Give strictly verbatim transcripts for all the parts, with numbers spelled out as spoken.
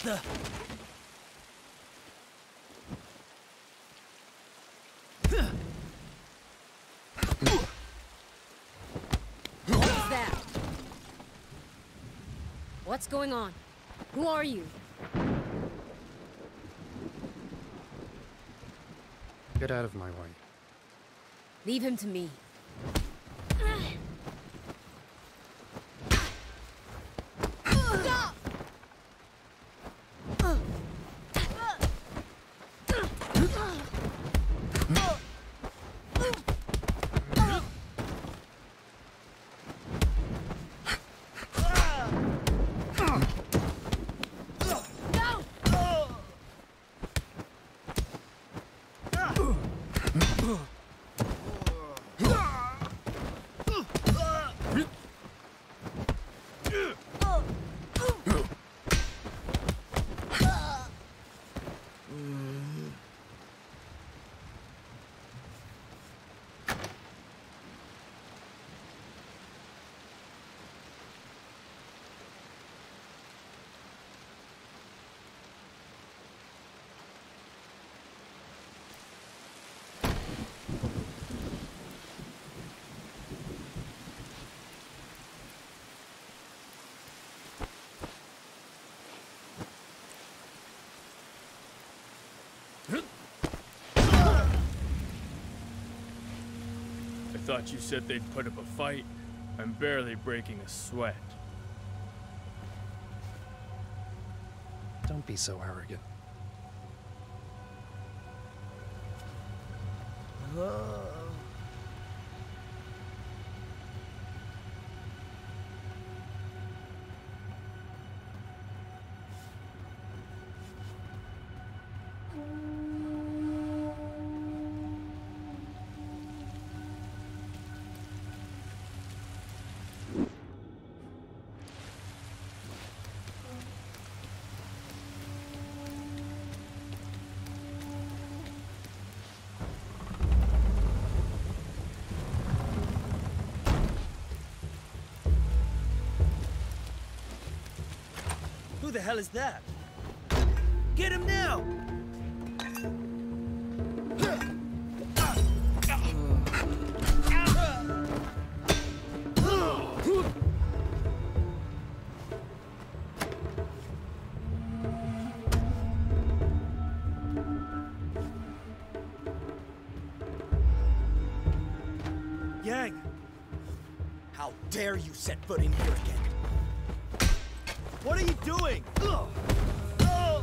the... What's that? What's going on? Who are you? Get out of my way. Leave him to me. I thought you said they'd put up a fight. I'm barely breaking a sweat. Don't be so arrogant. Who the hell is that? Get him now! Yang! How dare you set foot in here again? What are you doing? Ugh. Ugh.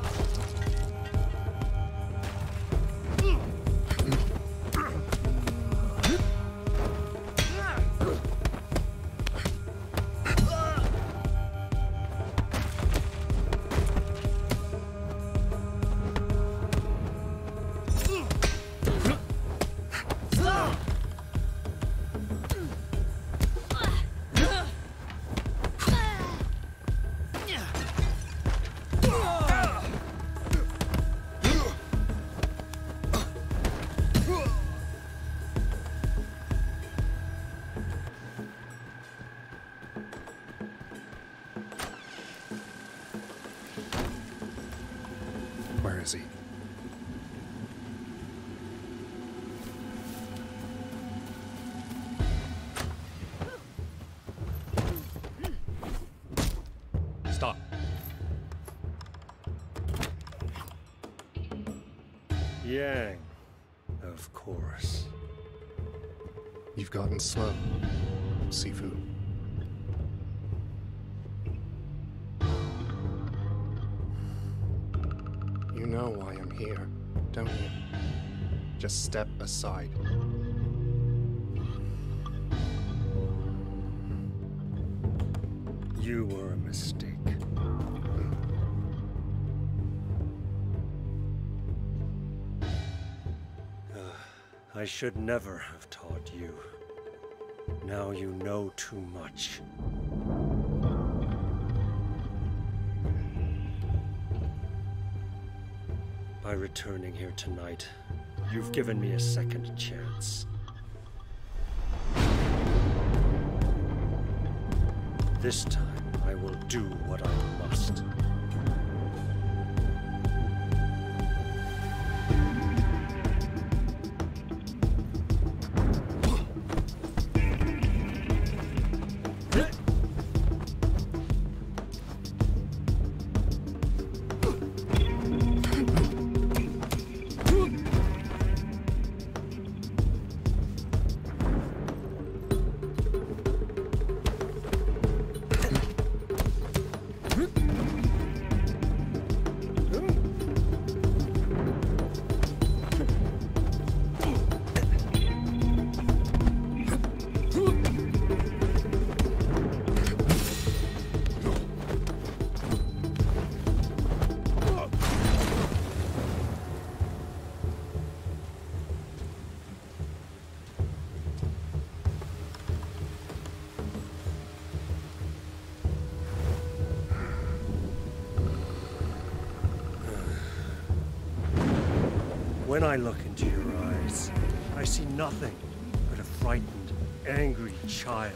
Where is he? Stop. Yang, of course. You've gotten slow, Sifu. You know why I'm here, don't you? Just step aside. You were a mistake. Uh, I should never have taught you. Now you know too much. By returning here tonight, you've given me a second chance. This time, I will do what I must. When I look into your eyes, I see nothing but a frightened, angry child.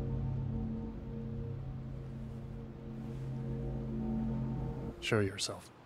Show yourself.